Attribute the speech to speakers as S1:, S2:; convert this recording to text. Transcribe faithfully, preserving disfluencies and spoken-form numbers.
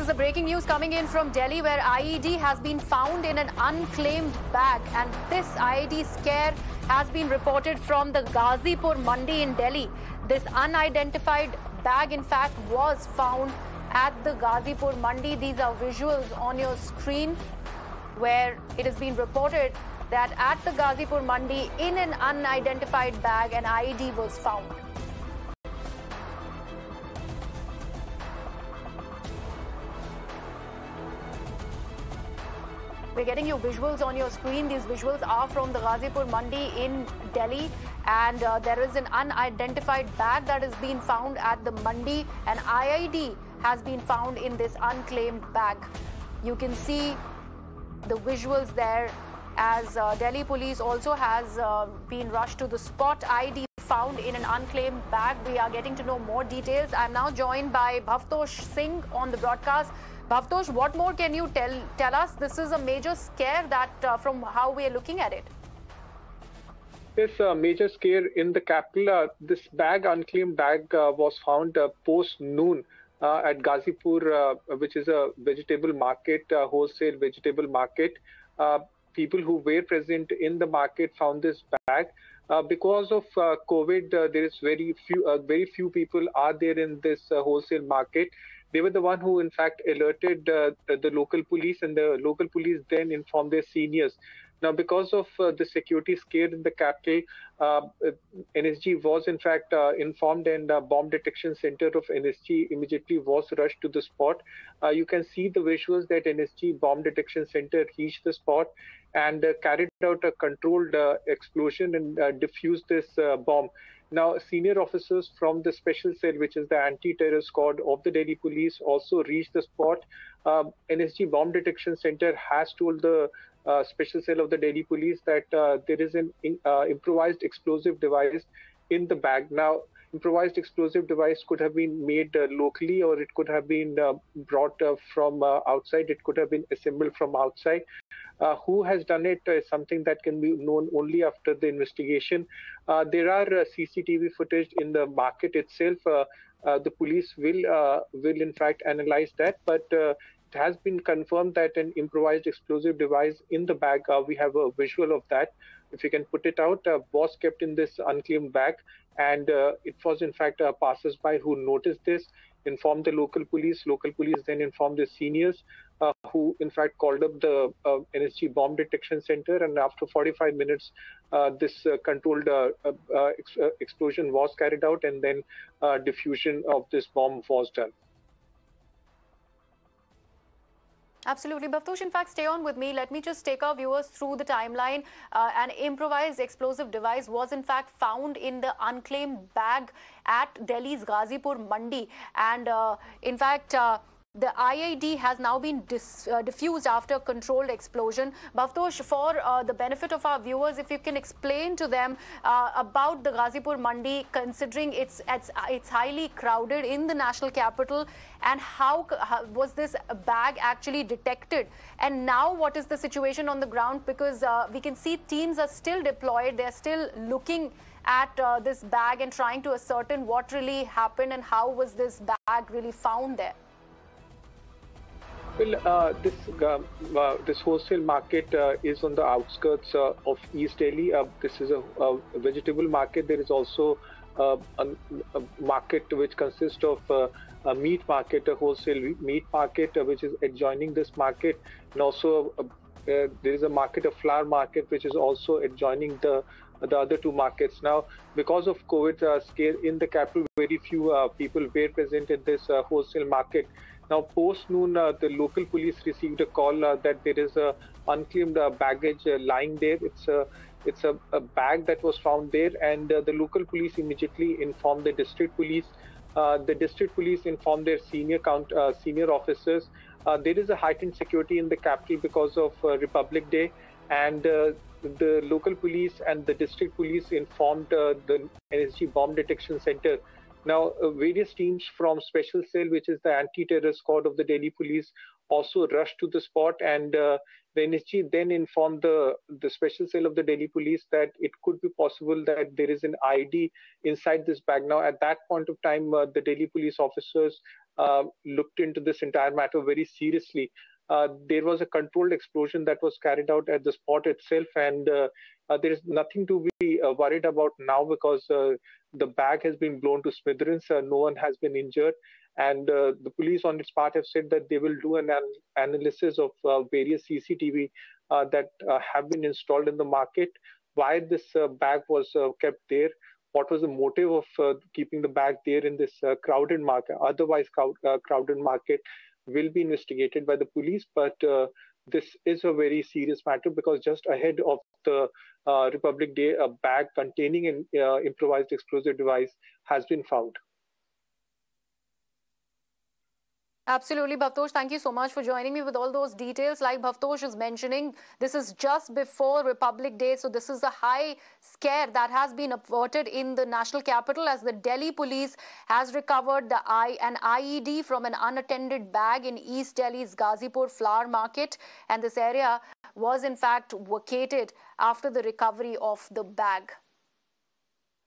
S1: the breaking news coming in from Delhi, where I E D has been found in an unclaimed bag. And this I E D scare has been reported from the Ghazipur Mandi in Delhi. This unidentified bag, in fact, was found at the Ghazipur Mandi. These are visuals on your screen where it has been reported that at the Ghazipur Mandi, in an unidentified bag, an I E D was found. We're getting you visuals on your screen. These visuals are from the Ghazipur Mandi in Delhi, and uh, there is an unidentified bag that has been found at the Mandi. An I E D has been found in this unclaimed bag. You can see the visuals there as uh, Delhi police also has uh, been rushed to the spot. I E D found in an unclaimed bag. We are getting to know more details. I'm now joined by Bhavtosh Singh on the broadcast. Bhavtosh, what more can you tell tell us? This is a major scare that uh, from how we are looking at it.
S2: This uh, major scare in the capital. Uh, this bag, unclaimed bag, uh, was found uh, post noon uh, at Ghazipur, uh, which is a vegetable market, uh, wholesale vegetable market. Uh, people who were present in the market found this bag. Uh, because of uh, COVID, uh, there is very few, uh, very few people are there in this uh, wholesale market. They were the one who, in fact, alerted uh, the local police, and the local police then informed their seniors. Now, because of uh, the security scare in the capital, uh, N S G was, in fact, uh, informed, and uh, bomb detection center of N S G immediately was rushed to the spot. Uh, you can see the visuals that N S G bomb detection center reached the spot and uh, carried out a controlled uh, explosion and uh, diffused this uh, bomb. Now, senior officers from the special cell, which is the anti-terror squad of the Delhi police, also reached the spot. Uh, N S G Bomb Detection Center has told the uh, special cell of the Delhi police that uh, there is an in, uh, improvised explosive device in the bag. Now, improvised explosive device could have been made uh, locally, or it could have been uh, brought uh, from uh, outside. It could have been assembled from outside. Uh, who has done it is something that can be known only after the investigation. Uh, there are uh, C C T V footage in the market itself. Uh, uh, the police will, uh, will in fact analyze that, but uh, it has been confirmed that an improvised explosive device in the bag, uh, we have a visual of that, if you can put it out, uh, was kept in this unclaimed bag. And uh, it was, in fact, a passersby who noticed this, informed the local police. Local police then informed the seniors, uh, who, in fact, called up the uh, N S G Bomb Detection Center. And after forty-five minutes, uh, this uh, controlled uh, uh, ex uh, explosion was carried out, and then uh, diffusion of this bomb was done.
S1: Absolutely. Bhavtosh, in fact, stay on with me. Let me just take our viewers through the timeline. Uh, an improvised explosive device was, in fact, found in the unclaimed bag at Delhi's Ghazipur Mandi. And, uh, in fact, uh, the I E D has now been dis, uh, diffused after a controlled explosion. Bhavtosh, for uh, the benefit of our viewers, if you can explain to them uh, about the Ghazipur Mandi, considering it's, it's it's highly crowded in the national capital, and how, how was this bag actually detected? And now what is the situation on the ground? Because uh, we can see teams are still deployed. They're still looking at uh, this bag and trying to ascertain what really happened and how was this bag really found there.
S2: Well, uh, this uh, uh, this wholesale market uh, is on the outskirts uh, of East Delhi. Uh, this is a, a vegetable market. There is also uh, a, a market which consists of uh, a meat market, a wholesale meat market, uh, which is adjoining this market, and also uh, uh, there is a market, a flower market, which is also adjoining the the other two markets. Now, because of COVID uh, scare in the capital, very few uh, people were present in this uh, wholesale market. Now, post-noon, uh, the local police received a call uh, that there is a unclaimed uh, baggage uh, lying there. It's a it's a, a bag that was found there, and uh, the local police immediately informed the district police. Uh, the district police informed their senior count uh, senior officers. Uh, there is a heightened security in the capital because of uh, Republic Day, and uh, the local police and the district police informed uh, the N S G Bomb Detection Center. Now, uh, various teams from Special Cell, which is the anti-terror squad of the Delhi police, also rushed to the spot, and uh, the N S G then informed the, the Special Cell of the Delhi police that it could be possible that there is an I E D inside this bag. Now, at that point of time, uh, the Delhi police officers uh, looked into this entire matter very seriously. Uh, there was a controlled explosion that was carried out at the spot itself, and uh, uh, there is nothing to be uh, worried about now because uh, the bag has been blown to smithereens. Uh, no one has been injured, and uh, the police, on its part, have said that they will do an an analysis of uh, various C C T V uh, that uh, have been installed in the market. Why this uh, bag was uh, kept there? What was the motive of uh, keeping the bag there in this uh, crowded market, otherwise crowd, uh, crowded market? Will be investigated by the police, but uh, this is a very serious matter because just ahead of the uh, Republic Day, a bag containing an uh, improvised explosive device has been found.
S1: Absolutely, Bhavtosh. Thank you so much for joining me with all those details. Like Bhavtosh is mentioning, this is just before Republic Day. So this is a high scare that has been averted in the national capital as the Delhi police has recovered the I, an I E D from an unattended bag in East Delhi's Ghazipur flower market. And this area was in fact vacated after the recovery of the bag.